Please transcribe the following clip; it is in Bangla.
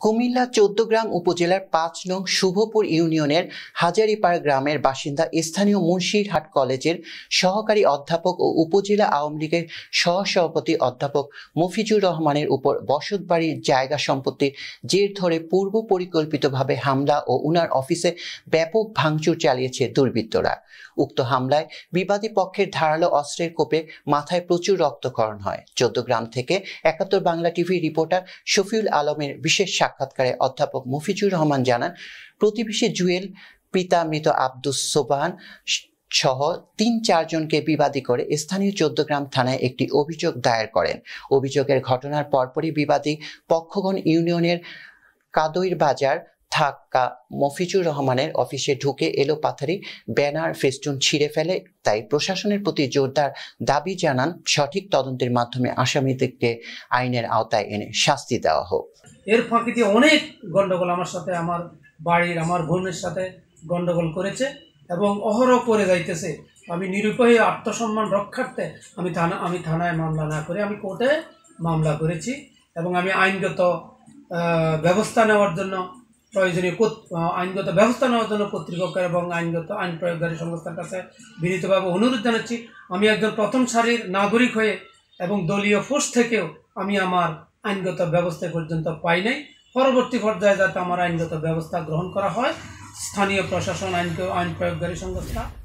কুমিল্লা ১৪গ্রাম উপজেলার ৫ নং শুভপুর ইউনিয়নের হাজারীপাড় গ্রামের বাসিন্দা স্থানীয় মুন্সিরহাট কলেজের সহকারী অধ্যাপক ও উপজেলা আওয়ামী লীগের সহসভাপতি অধ্যাপক মফিজুর রহমানের উপর বসতবাড়ির জায়গা সম্পত্তির জের ধরে পূর্ব পরিকল্পিতভাবে হামলা ও উনার অফিসে ব্যাপক ভাঙচুর চালিয়েছে দুর্বৃত্তরা। উক্ত হামলায় বিবাদী পক্ষের ধারালো অস্ত্রের কোপে মাথায় প্রচুর রক্তক্ষরণ হয়। ১৪গ্রাম থেকে ৭১ বাংলা টিভি রিপোর্টার শফিউল আলমের বিশেষ সাক্ষাৎকারে অধ্যাপক মফিজুর রহমান জানান, প্রতিবেশী জুয়েল, পিতা মৃত আব্দুস সোবহান সহ ৩-৪ জনকে বিবাদী করে স্থানীয় ১৪গ্রাম থানায় একটি অভিযোগ দায়ের করেন। অভিযোগের ঘটনার পরপরই বিবাদী পক্ষগণ ইউনিয়নের কাদইর বাজার থাকা মফিজুর রহমানের অফিসে ঢুকে এলোপাথারি ব্যানার ফেস্টুন ছিঁড়ে ফেলে। তাই প্রশাসনের প্রতি জোরদার দাবি জানান সঠিক তদন্তের মাধ্যমে আসামিদেরকে আইনের আওতায় এনে শাস্তি দেওয়া হোক। এর ফাঁকিতে অনেক গন্ডগোল আমার সাথে, আমার বাড়ির আমার বোনের সাথে গন্ডগোল করেছে এবং অহরহ করে যাইতেছে। আমি নিরুপায় আত্মসম্মান রক্ষার্থে আমি থানায় মামলা না করে আমি কোর্টে মামলা করেছি এবং আমি আইনগত ব্যবস্থা নেওয়ার জন্য কর্তৃপক্ষের এবং আইন প্রয়োগকারী সংস্থার কাছে বিনীতভাবে অনুরোধ জানাচ্ছি। আমি একজন প্রথম সারির নাগরিক হয়ে এবং দলীয় ফোর্স থেকেও আমি আমার আইনগত ব্যবস্থা পর্যন্ত পাই নাই। পরবর্তী পর্যায়ে যাতে আমার আইনগত ব্যবস্থা গ্রহণ করা হয়, স্থানীয় প্রশাসন, আইন প্রয়োগকারী সংস্থা